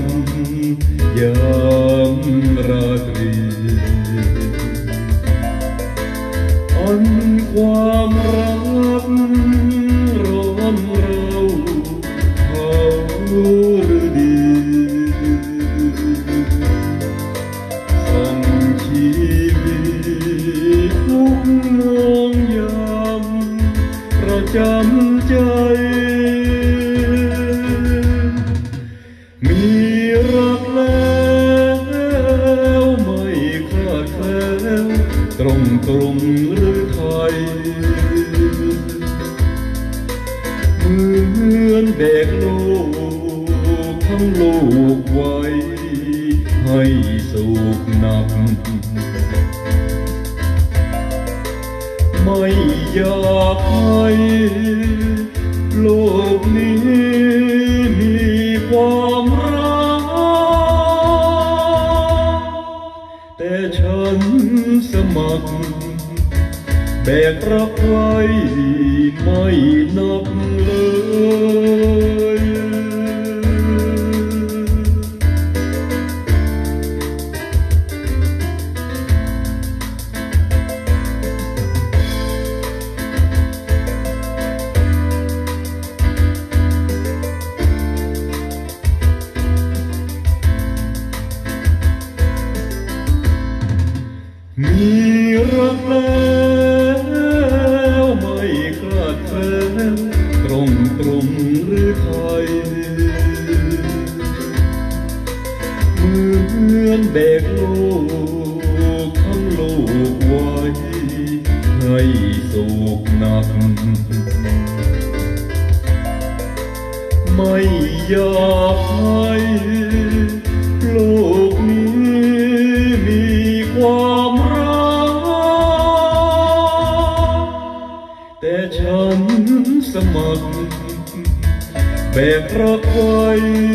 ยามราตรีอันความรักร้อนเราเผาฤดีส่งชีวิตทุกมองยามประจำใจมีรักแล้วไม่คลาดแคลวตรงหรือไทยเหมือนแบกโลกทั้งโลกไว้ให้สุขหนักไม่อยากให้โลกนี้มีความรักแต่ฉันสมัครแบกรักไว้ไม่นับเลยมีรักแล้วไม่คลาดแคลวตรงหรือไทยเหมือนแบกโลกทั้งโลกไว้ให้โศกหนักไม่อยากให้โลกนี้มีความแต่ฉันสมัครแบกรักไว้